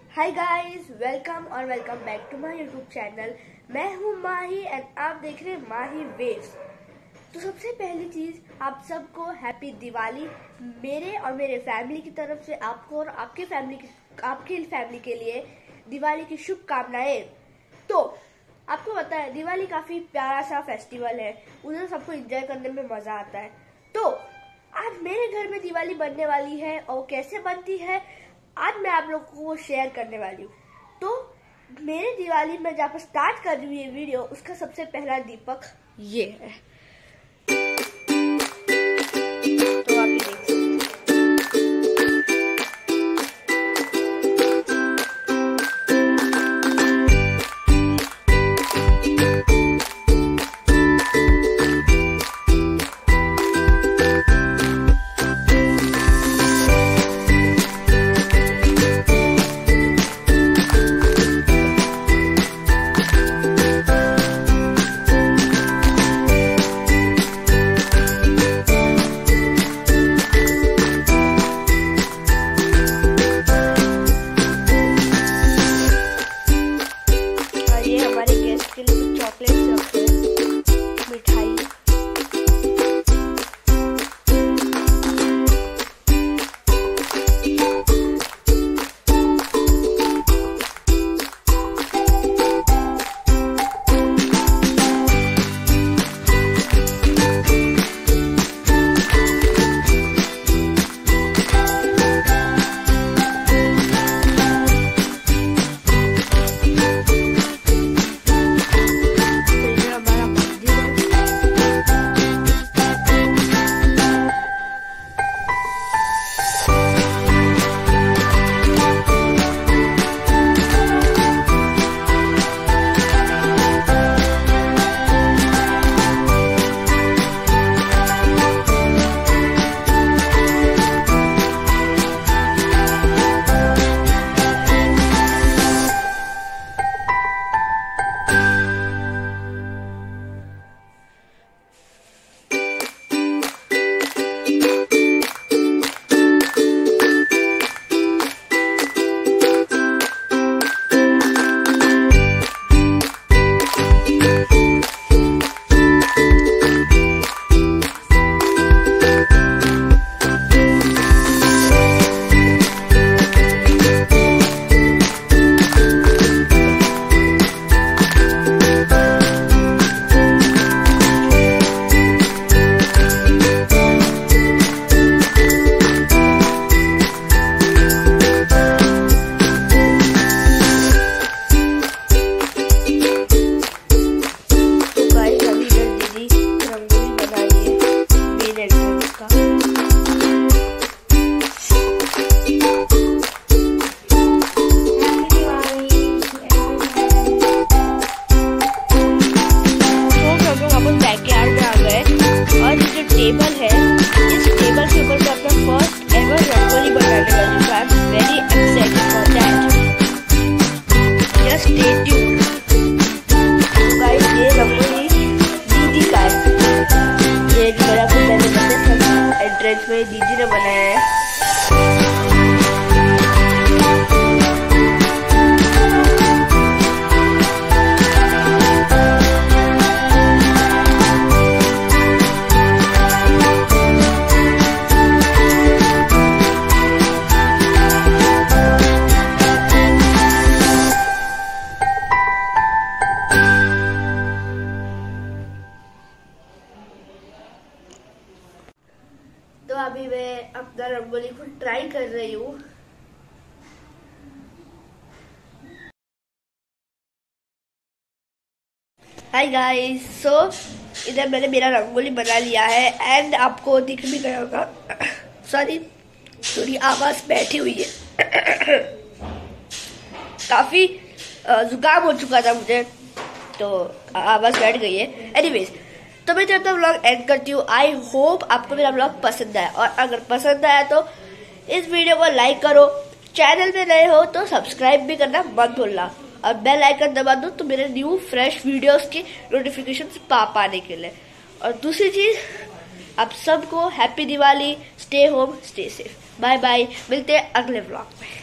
Hi guys, welcome back to my YouTube channel. मैं हूँ माही and आप देख रहे हैं माही वेव्स। तो सबसे पहली चीज, आप सबको हैप्पी दिवाली मेरे और मेरे फैमिली की तरफ से। आपको और आपके फैमिली के लिए दिवाली की शुभकामनाएं। तो आपको पता है दिवाली काफी प्यारा सा फेस्टिवल है, उधर सबको एंजॉय करने में मजा आता है। तो आज मेरे घर में दिवाली बनने वाली है और कैसे बनती है आज मैं आप लोगों को वो शेयर करने वाली हूँ। तो मेरे दिवाली में जहाँ पर स्टार्ट कर रही हूँ ये वीडियो, उसका सबसे पहला दीपक ये है। तो आप ये देख सकते हैं। के लिए कुछ चॉकलेट्स रखते हैं, मिठाई। टेबल है, इस टेबल के ऊपर मैं अपना फर्स्ट एवर रंगोली बनाने वाली हूँ। I am very excited for that. Just stay tuned. तो गाइस, ये रंगोली दीदी का है। ये मेरा को मैंने बताया एंट्रेंस में दीदी ने बनाया है। तो अभी मैं अपना रंगोली खुद ट्राई कर रही हूँ। हाय गाइस, सो इधर मैंने मेरा रंगोली बना लिया है एंड आपको दिख भी गया होगा। सॉरी, थोड़ी आवाज बैठी हुई है। काफी जुकाम हो चुका था मुझे, तो आवाज बैठ गई है। एनीवेज, तो मैं जब तक व्लॉग एंड करती हूँ। आई होप आपको मेरा व्लॉग पसंद आया, और अगर पसंद आया तो इस वीडियो को लाइक करो। चैनल में नए हो तो सब्सक्राइब भी करना मत भूलना, और बेल आइकन दबा दो तो मेरे न्यू फ्रेश वीडियोस की नोटिफिकेशन पाने के लिए। और दूसरी चीज, आप सबको happy Diwali. Stay home, stay safe. Bye bye, मिलते हैं अगले व्लॉग में।